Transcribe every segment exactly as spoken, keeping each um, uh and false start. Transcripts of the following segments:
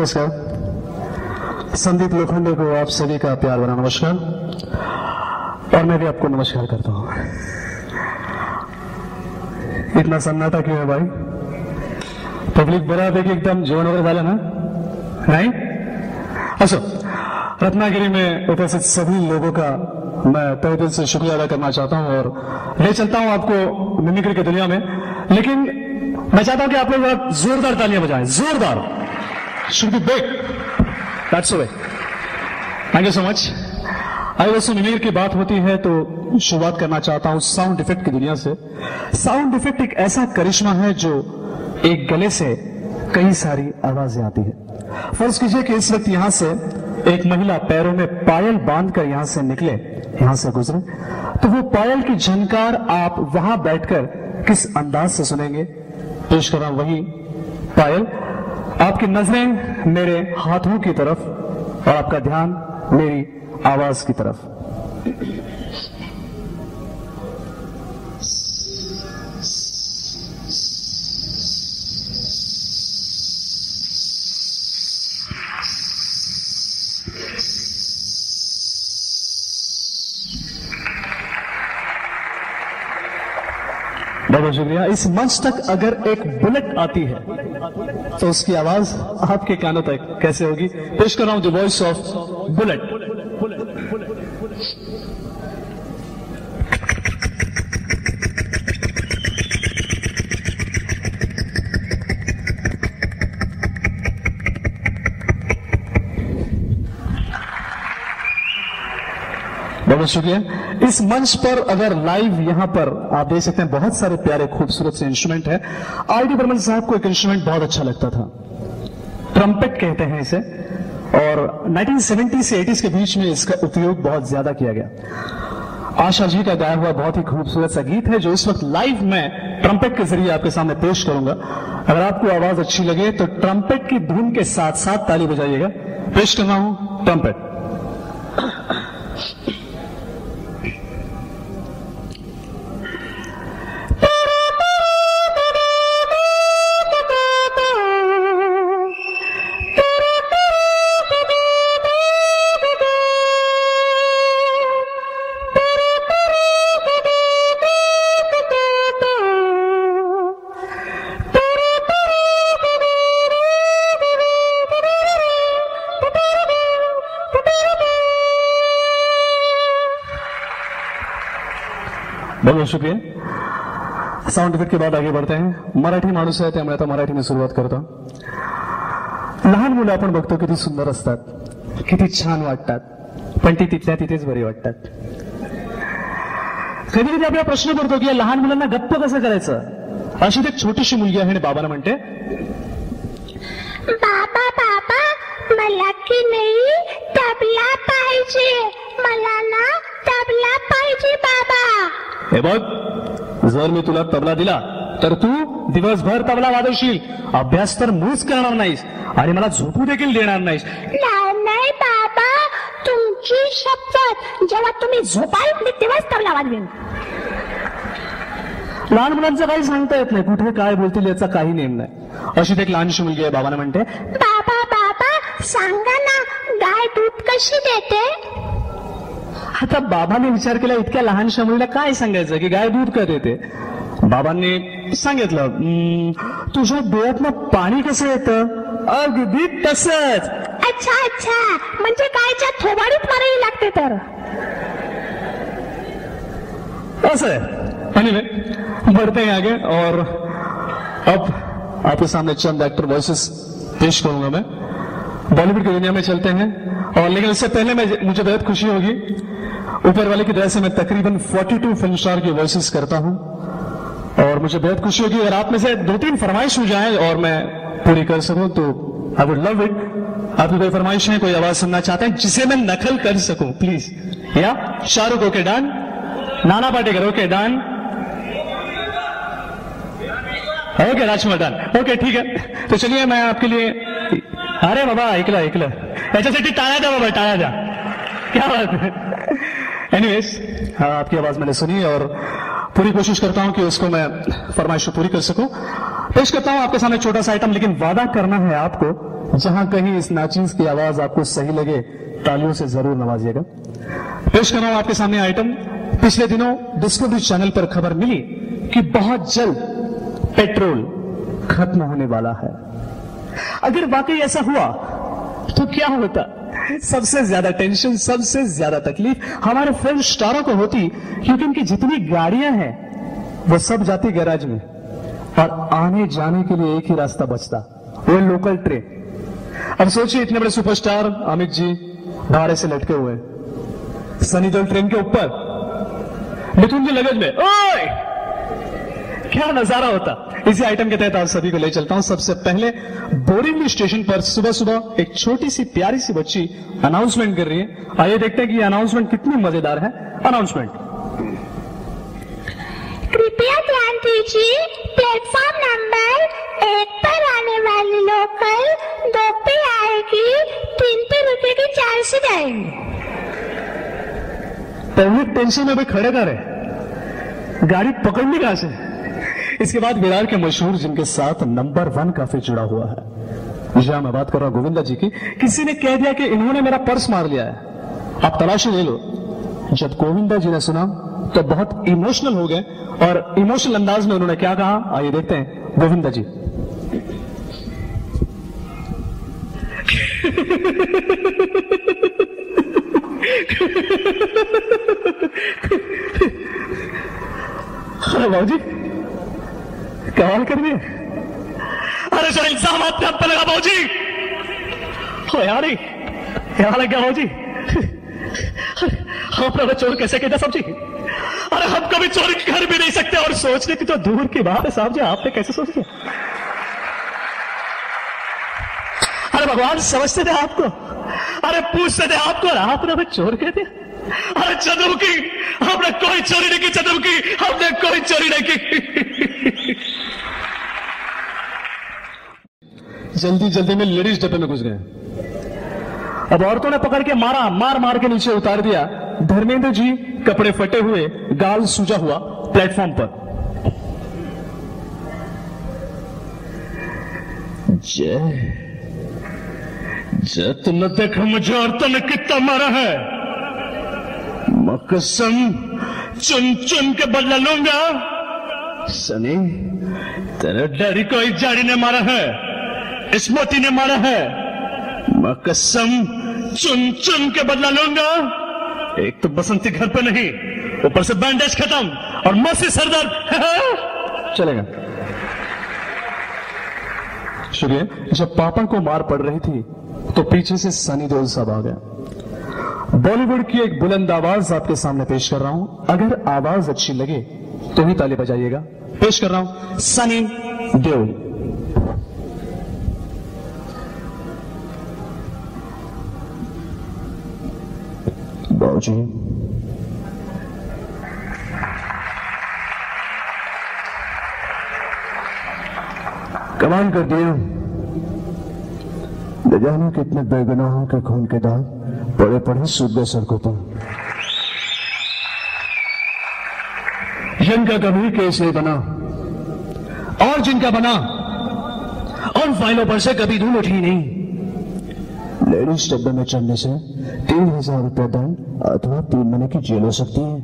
नमस्कार। संदीप लोखंडे को आप सभी का प्यार भरा नमस्कार, और मैं भी आपको नमस्कार करता हूं। इतना सन्नाटा क्यों है भाई? पब्लिक बराबर कि एकदम जीवन वगैरह वाला ना नहीं? अच्छा, रत्नागिरी में उपस्थित सभी लोगों का मैं तहे दिल से शुक्रिया अदा करना चाहता हूं और ले चलता हूं आपको मिमिक्री की दुनिया में। लेकिन मैं चाहता हूं कि आप लोग जोरदार तालियां बजाएं, जोरदार। Should be big, that's the way. Thank you so much. I वैसे मिमिक्री की बात होती है तो शुरुआत करना चाहता हूं साउंड इफेक्ट की दुनिया से। साउंड इफेक्ट एक ऐसा करिश्मा है जो एक गले से कई सारी आवाजें आती है। फर्ज कीजिए कि इस वक्त यहां से एक महिला पैरों में पायल बांधकर यहां से निकले, यहां से गुजरे, तो वो पायल की झनकार आप वहां बैठकर किस अंदाज से सुनेंगे? पेश कर रहा हूं वही पायल। आपकी नजरें मेरे हाथों की तरफ और आपका ध्यान मेरी आवाज की तरफ। बहुत बहुत शुक्रिया। इस मंच तक अगर एक बुलेट आती है तो उसकी आवाज आपके कानों तक कैसे होगी? पेश कर रहा हूं द वॉइस ऑफ बुलेट। बहुत शुक्रिया। इस मंच पर अगर लाइव यहां पर आप देख सकते हैं बहुत सारे प्यारे खूबसूरत से इंस्ट्रूमेंट है। आर डी बर्मन साहब को एक इंस्ट्रूमेंट बहुत अच्छा लगता था, ट्रम्पेट कहते हैं इसे, और उन्नीस सौ सत्तर से अस्सी के बीच में इसका उपयोग बहुत ज्यादा किया गया। आशा जी का गाया हुआ बहुत ही खूबसूरत सा गीत है जो इस वक्त लाइव में ट्रम्पेट के जरिए आपके सामने पेश करूंगा। अगर आपको आवाज अच्छी लगे तो ट्रम्पेट की धुन के साथ साथ ताली बजाइएगा। पेश कर रहा हूं ट्रम्पेट। बहुत बहुत शुक्रिया। साउंड इफेक्ट के बाद आगे बढ़ते हैं। मराठी माणूस आहे त्यामुळे आता मराठीने सुरुवात करतो। लहान मुलं आपण बघतो किती सुंदर असतात, किती छान वाटतात, पण ती तिथल्या तिथेच बरी वाटतात। कधी कधी आपल्याला प्रश्न पडतो की या लहान मुलांना गप्प कसं करायचं? अशी एक छोटीशी मुलगी आहे आणि बाबांना म्हणते, बाबा बाबा मला की नाही तबला पाहिजे, मला ना तबला पाहिजे बाबा। हे बघ, जर मी तुला तबला दिला तर तू दिवसभर तबला वाजवशील, अभ्यास तर मुळीच करणार नाहीस आणि मला झोपू देखील देणार नाहीस। नाही नाही बाबा, तुमची शपथ, जेव्हा तुम्ही झोपाल मी तेव्हाच तबला वाजवेन। लहान मुलांचं काही सांगता येत नाही, कुठे काय बोलतील याचा काही नेम नाही। अशी एक लहानशी मुलगी आहे, बाबांना म्हणते, बाबा बाबा सांगा ना गाय दूध कशी देते? आता बाबांनी विचार केला इतक्या लहानशा मुलीला काय सांगायचं की गाय दूध का देते? बाबांनी सांगितलं, तुझ्या डोळ्यातनं पाणी कसं येतं? अगदी तसंच। अच्छा अच्छा, म्हणजे गायच्या थोबाडीत मारावी लागते तर ऐसा है। एनीवे, बढ़ते हैं आगे और अब आपके सामने चंद एक्टर वॉइसेस पेश करूंगा मैं। बॉलीवुड की दुनिया में चलते हैं, और लेकिन उससे पहले मैं मुझे बेहद खुशी होगी, ऊपर वाले की दया से मैं तकरीबन बयालीस फिल्म स्टार की वॉइसेस करता हूं, और मुझे बेहद खुशी होगी अगर आप में से दो तीन फरमाइश हो जाए और मैं पूरी कर सकूं तो आई वुड लव इट। आपकी कोई फरमाइश है, कोई आवाज सुनना चाहते हैं जिसे मैं नकल कर सकूं? प्लीज। या Shahrukh okay done, Nana Patekar okay done, okay Rajkumar done, okay ठीक है। तो चलिए मैं आपके लिए, अरे बाबा ऐकलं ऐकलं, याच्यासाठी टाळ्या द्या बाबा, टाळ्या द्या, क्या बात है। एनीवेज, आपकी आवाज मैंने सुनी और पूरी कोशिश करता हूं कि उसको मैं फरमाइश पूरी कर सकूं। पेश करता हूं आपके सामने छोटा सा आइटम, लेकिन वादा करना है आपको जहां कहीं इस नाचीज की आवाज आपको सही लगे तालियों से जरूर नवाजिएगा। पेश कर रहा हूं आपके सामने आइटम। पिछले दिनों डिस्कवरी चैनल पर खबर मिली कि बहुत जल्द पेट्रोल खत्म होने वाला है। अगर वाकई ऐसा हुआ तो क्या होता? सबसे ज्यादा टेंशन, सबसे ज्यादा तकलीफ हमारे फिल्म स्टारों को होती, क्योंकि उनकी जितनी गाड़ियां हैं वो सब जाती गैराज में और आने जाने के लिए एक ही रास्ता बचता, वो लोकल ट्रेन। अब सोचिए, इतने बड़े सुपरस्टार अमित जी भाड़े से लटके हुए, सनी देओल ट्रेन के ऊपर, मिथुन जी लगेज में। ओए, क्या नजारा होता। इसी आइटम के तहत आप सभी को ले चलता हूं। सबसे पहले बोरिवली स्टेशन पर सुबह सुबह एक छोटी सी प्यारी सी बच्ची अनाउंसमेंट कर रही है। आइए देखते हैं कि ये अनाउंसमेंट कितनी मजेदार है। अनाउंसमेंट। कृपया ध्यान दीजिए, प्लेटफॉर्म नंबर एक पर आने वाली लोकल दो पे आएगी, तीन पे रुकेगी, चार से जाएगी। पब्लिक टेंशन में भी खड़े कर रहे, गाड़ी पकड़नी कहां से? इसके बाद विरार के मशहूर जिनके साथ नंबर वन काफी जुड़ा हुआ है, जहां मैं बात कर रहा हूं गोविंदा जी की। किसी ने कह दिया कि इन्होंने मेरा पर्स मार लिया है, आप तलाशी ले लो। जब गोविंदा जी ने सुना तो बहुत इमोशनल हो गए और इमोशनल अंदाज में उन्होंने क्या कहा, आइए देखते हैं गोविंदा जी। अरे बाबू जी, कमाल कर दिए। अरे सर, इल्जाम आपने आप पे लगा बाबू जी। हो यार, यहाँ लग गया बाबू जी। आपने चोर कैसे कहता साहब जी? अरे हम कभी चोरी कर भी नहीं सकते और सोचने की तो दूर की बात है साहब जी, आपने कैसे सोच लिया? अरे भगवान समझते थे आपको, अरे पूछते थे आपको, और आपने हमें चोर कह दिया। अरे चंद्रमुखी, हमने कोई चोरी नहीं की चंद्रमुखी, हमने कोई चोरी नहीं की। जल्दी जल्दी में लेडीज डब्बे में घुस गए। अब औरतों ने पकड़ के मारा, मार मार के नीचे उतार दिया। धर्मेंद्र जी कपड़े फटे हुए, गाल सूजा हुआ, प्लेटफॉर्म पर। जय जय, तुमने देखा मुझे औरतों ने कितना मारा है। मैं कसम चुन चुन के बदला लूंगा। सनी, तेरे डैडी को इस जाड़ी ने मारा है, इस मोती ने मारा है। मैं कसम चुन चुन के बदला लूंगा। एक तो बसंती घर पे नहीं, ऊपर से बैंडेज खत्म और मसी सरदर्द। चलेगा, शुक्रिया। जब पापा को मार पड़ रही थी तो पीछे से सनी देओल साहब आ गया। बॉलीवुड की एक बुलंद आवाज आपके सामने पेश कर रहा हूं। अगर आवाज अच्छी लगे तो ही ताली बजाइएगा। पेश कर रहा हूं सनी देओल। बाबूजी, कमाल कर दिया। न जाने कितने बेगुनाहों के खून के दाग पड़े पड़े सूख गए सड़कों पर। जिनका कभी केस नहीं बना और जिनका बना और फाइलों पर से कभी धूल उठी नहीं। लेडीज डब्बे में चढ़ने से तीन हजार रुपये दंड अथवा तीन महीने की जेल हो सकती है।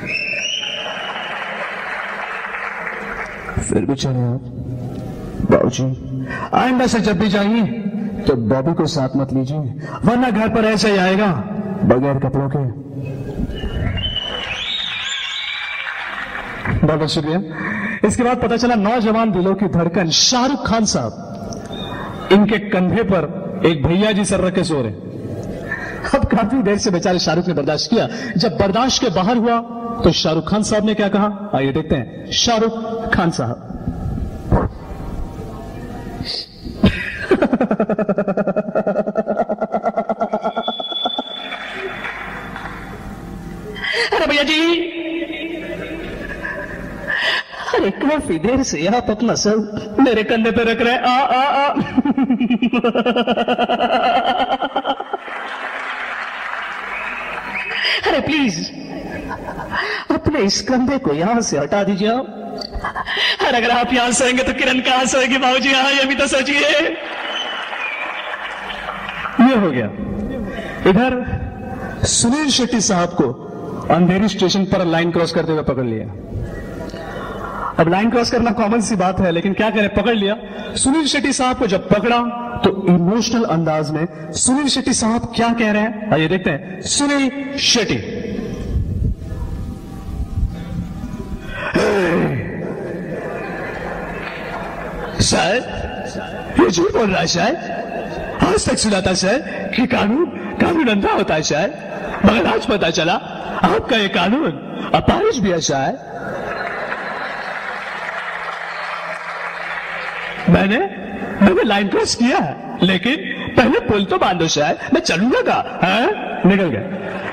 फिर भी चले आप बाबूजी। आइंदा से जब भी जाइए तो बॉबी को साथ मत लीजिए, वरना घर पर ऐसे ही आएगा बगैर कपड़ों के। बहुत बहुत शुक्रिया। इसके बाद पता चला नौजवान दिलों की धड़कन शाहरुख खान साहब, इनके कंधे पर एक भैया जी सर रख के सो रहे। अब काफी देर से बेचारे शाहरुख ने बर्दाश्त किया। जब बर्दाश्त के बाहर हुआ तो शाहरुख खान साहब ने क्या कहा, आइए देखते हैं शाहरुख खान साहब। अरे भैया जी, अरे काफी देर से आप अपना सर मेरे कंधे पे रख रहे हैं। आ आ आ अरे प्लीज अपने इस कंधे को यहां से हटा दीजिए आप। अरे अगर आप यहां सोएंगे तो किरण कहां सोएगी बाबूजी? हाँ, ये भी तो सोचिए। ये हो गया। इधर सुनील शेट्टी साहब को अंधेरी स्टेशन पर लाइन क्रॉस करते हुए पकड़ लिया। अब लाइन क्रॉस करना कॉमन सी बात है, लेकिन क्या करें, पकड़ लिया। सुनील शेट्टी साहब को जब पकड़ा तो इमोशनल अंदाज में सुनील शेट्टी साहब क्या कह रहे हैं, आइए देखते हैं। सुनील शेट्टी, सर ये झूठ बोल रहा है सर, आज तक सुना था सर कि कानून कानून अंधा होता है सर, मगर आज पता चला आपका ये कानून अपारिश भी है सर। मैंने मैंने लाइन क्रॉस किया, लेकिन पहले पुल तो बांधो सर, मैं चलूंगा का है? निकल गया।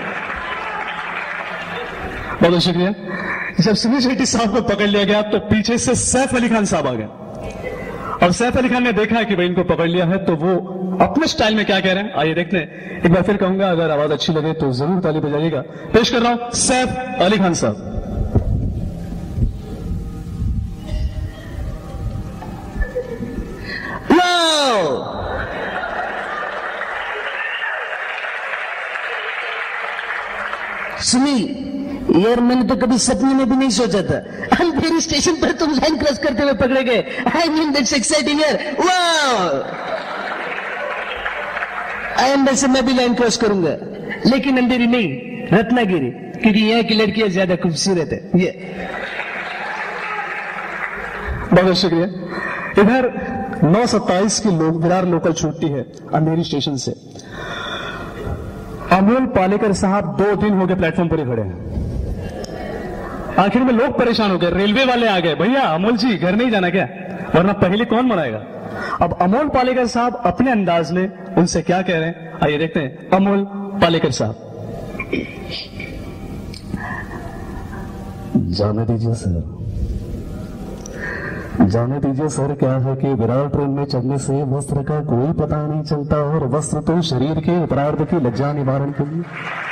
बहुत बहुत शुक्रिया। जब सुनील शेट्टी साहब को पकड़ लिया गया तो पीछे से सैफ अली खान साहब आ गए, और सैफ अली खान ने देखा कि भाई इनको पकड़ लिया है, तो वो अपने स्टाइल में क्या कह रहे हैं, आइए देखते हैं। एक बार फिर कहूंगा, अगर आवाज अच्छी लगे तो जरूर ताली बजाइएगा। पेश कर रहा हूं सैफ अली खान साहब। सुनील यार, मैंने तो कभी सपने में भी नहीं सोचा था अंधेरी स्टेशन पर तुम लाइन क्रॉस करते हुए पकड़े गए। आई मीन दैट्स एक्साइटिंग यार, वाओ। आई एम वैसे मैं भी लाइन क्रॉस करूंगा, लेकिन अंधेरी नहीं, रत्नागिरी, क्योंकि यहाँ की लड़कियां ज्यादा खूबसूरत है। ये बहुत बहुत शुक्रिया। इधर नौ सत्ताईस की लोग विरार लोकल छूटती है अंधेरी स्टेशन से। अमोल पालेकर साहब दो दिन हो गए प्लेटफॉर्म पर ही खड़े हैं। आखिर में लोग परेशान हो गए, रेलवे वाले आ गए, भैया अमोल जी घर नहीं जाना क्या, वरना पहले कौन मनाएगा। अब अमोल पालेकर साहब अपने अंदाज में उनसे क्या कह रहे हैं, आइए देखते हैं। अमोल पालेकर साहब, जाने दीजिए सर, जाने दीजिए सर, क्या है कि विरार ट्रेन में चढ़ने से वस्त्र का कोई पता नहीं चलता, और वस्त्र तो शरीर के उत्तरार्ध की लज्जा निवारण के लिए।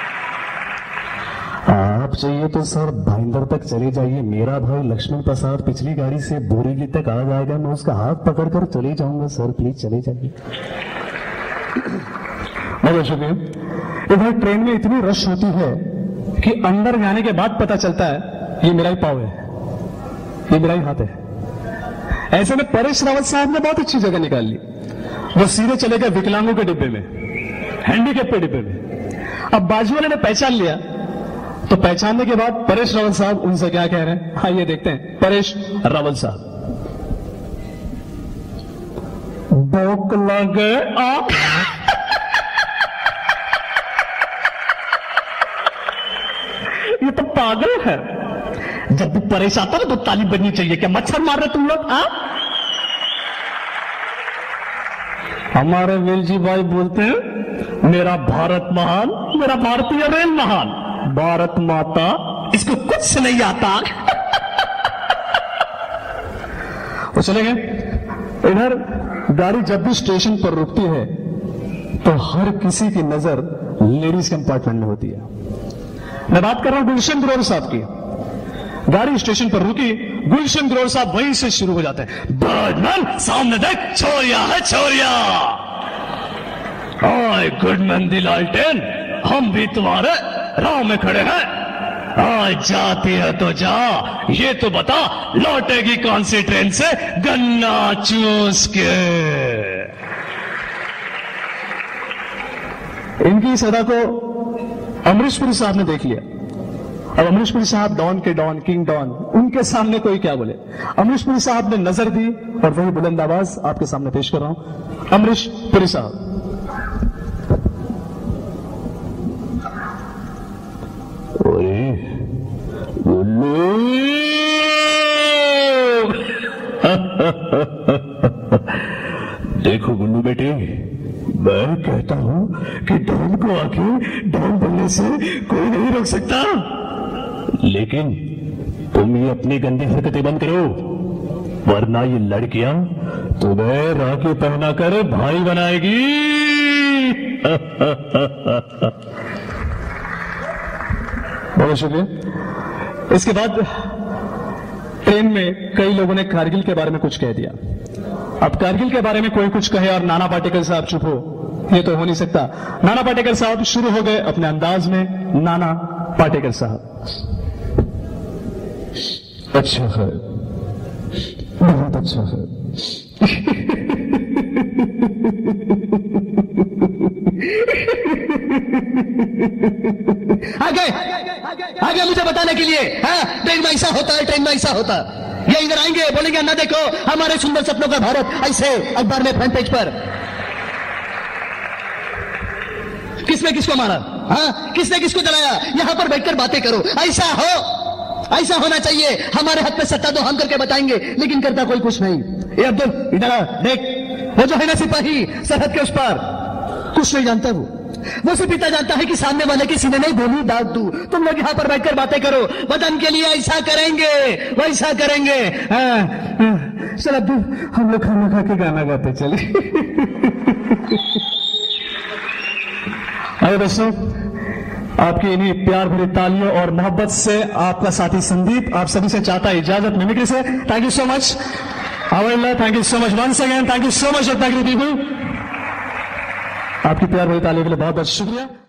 आप चाहिए तो सर भाईंदर तक चले जाइए, मेरा भाई लक्ष्मण प्रसाद पिछली गाड़ी से बोरीगी तक आ जाएगा, मैं उसका हाथ पकड़कर चले जाऊंगा सर, प्लीज चले जाइए। बहुत शुक्रिया। इधर ट्रेन में इतनी रश होती है कि अंदर जाने के बाद पता चलता है ये मेरा ही पाव है, ये मेरा ही हाथ है। ऐसे में परेश रावत साहब ने बहुत अच्छी जगह निकाल ली, वो सीधे चले गए विकलांगों के डिब्बे में, हैंडीकैप के डिब्बे में। अब बाजू वाले ने पहचान लिया, तो पहचानने के बाद परेश रावत साहब उनसे क्या कह रहे हैं, आइए देखते हैं। परेश रावत साहब, भूख लगे आप ये तो पागल है, जब भी परेश आता है तो ताली बजनी चाहिए। क्या मच्छर मार रहे तुम लोग? हाँ, हमारे वेलजी भाई बोलते हैं मेरा भारत महान, मेरा भारतीय रेल महान, भारत माता इसको कुछ नहीं आता। वो चले गए। इधर गाड़ी जब भी स्टेशन पर रुकती है तो हर किसी की नजर लेडीज कंपार्टमेंट में होती है। मैं बात कर रहा हूं गुलशन ग्रोवर साहब की। गाड़ी स्टेशन पर रुकी, गुलशन ग्रोवर साहब वहीं से शुरू हो जाते हैं, बर्डमैन सामने देख, छोरिया है छोरिया, ओए गुडमैन दी लालटेन, हम भी तुम्हारे राह में खड़े हैं, आज जाती है तो जा, ये तो बता लौटेगी कौन सी ट्रेन से गन्ना चूस के। इनकी इस अदा को अमरीश पुरी साहब ने देख लिया। अब अमरीश पुरी साहब डॉन के डॉन, किंग डॉन, उनके सामने कोई क्या बोले। अमरीश पुरी साहब ने नजर दी और वही बुलंद आवाज आपके सामने पेश कर रहा हूं। अमरीश पुरी साहब, अरे गुल्लू देखो गुल्लू बेटे, मैं कहता हूं कि डॉन को आके डॉन बनने से कोई नहीं रोक सकता, लेकिन तुम ये अपनी गंदी हरकतें बंद करो, वरना ये लड़कियां तुम्हें राखी पहना कर भाई बनाएगी। बहुत शुक्रिया। इसके बाद ट्रेन में कई लोगों ने कारगिल के बारे में कुछ कह दिया। अब कारगिल के बारे में कोई कुछ कहे और नाना पाटेकर साहब चुप हो, ये तो हो नहीं सकता। नाना पाटेकर साहब शुरू हो गए अपने अंदाज में। नाना पाटेकर साहब। अच्छा है, बहुत अच्छा है। आगे आगे मुझे बताने के लिए। हाँ, ट्रेन में ऐसा होता है, ट्रेन में ऐसा होता। ये इधर आएंगे, बोलेंगे ना देखो हमारे सुंदर सपनों का भारत, ऐसे अखबार में फ्रंट पेज पर। किसने किसको मारा? हाँ, किसने किसको जलाया? यहां पर बैठकर बातें करो। ऐसा हो, ऐसा होना चाहिए। हमारे हाथ में सत्ता तो हम करके बताएंगे, लेकिन करता कोई कुछ नहीं। ये अब्दुल इधर आ, देख वो जो है ना सिपाही सरहद के उस पार, कुछ नहीं जानता वो वो सिर्फ इतना जानता है कि सामने वाले की सीने नहीं गोली दाग दूं। तुम लोग यहां पर बैठकर बातें करो, वतन के लिए ऐसा करेंगे वैसा करेंगे। हाँ, चल अब्दुल, हम लोग खाना खा के गाना गाते चले। आइए दोस्तों, आपकी इन्हीं प्यार भरी तालियों और मोहब्बत से आपका साथी संदीप आप सभी से चाहता है इजाजत मिमिक्री से। थैंक यू सो मच अवैला, thank you so much once again, thank you so much Ratnagiri people. आपकी प्यार भरी तालियों के लिए बहुत बहुत शुक्रिया।